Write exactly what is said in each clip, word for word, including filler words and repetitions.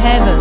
heaven.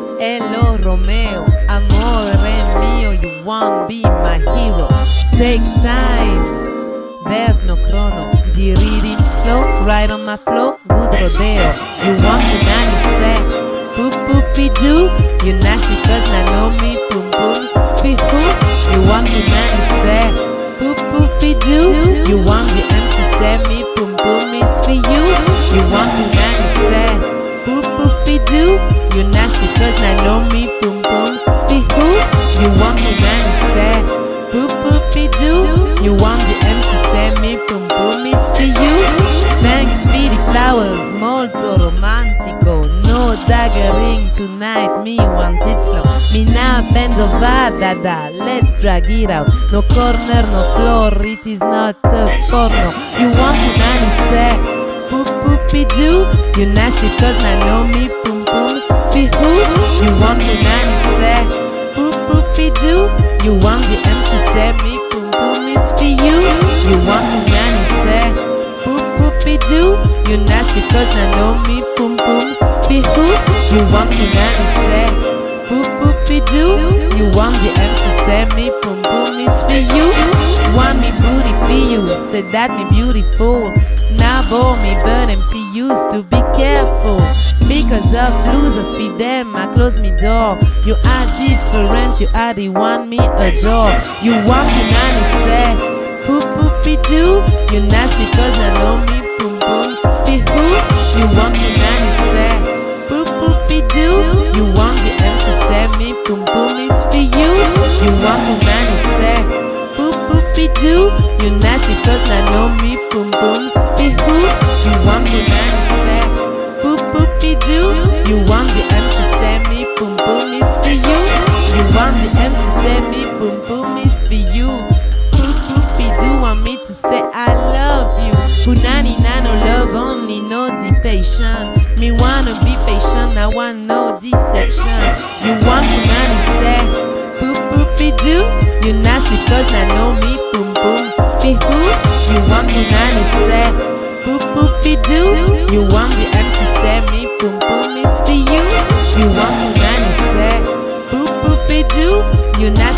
Hello Romeo, amore mio, you won't be my hero. Take time, there's no chrono. The reading slow, right on my flow, good rodeo. You want to nanny say, poop poopy doo. You nasty cause I know me, boom boom, be who. You want to nanny say, poop poopy doo. You want the answer say me, boom boom is for you. You want to nanny say, poop poopy doo. You nasty cause I know me, boom boom, be who. You want to nanny say, poop poopy doo. You want the answer say me, boom boom is for you. Thanks for the flowers, molto romantico. No daggering tonight, me want it slow. Me now bend over, dada, let's drag it out. No corner, no floor, it is not a porno. You want to nanny say, poop poopy doo. You nasty cause I know me, boom boom, be who. You want to nanny say, poop poopy doo. You want the answer say me, boom boom is for you. You want to nanny say, poop poopy doo. You nasty cause I know me, boom boom, be who. You want to nanny say, poop poopy doo. You want the answer say me, boom boom is for you. Want me booty for you, say that me beautiful. Now boy me burn M C used to be careful. Because of losers feed them, I close me door. You are different, you are the one me adore. You want me nanny say, poop poopy doo. You nasty cause I know me, boom boom, be who. You want me nanny say, poop poopy doo. You want the answer say me, boom boom is for you. You want me nanny say, poop poopy doo. You nasty cause I know me, boom boom, be who. You want me nanny say, poop poopy doo. You want the answer say me, boom boom is for you. You want the answer say me, boom boom is for you. Poop poopy doo want me to say I love you. Punani nano love only, no deception. Me wanna be patient, I want no deception. You want punani say, poop poopy doo. You nasty cause I know me, boom boom, be who. You want punani say, poop poopy doo. You want the answer say me, boom boom is for you. You want punani say, poop poopy doo. You nasty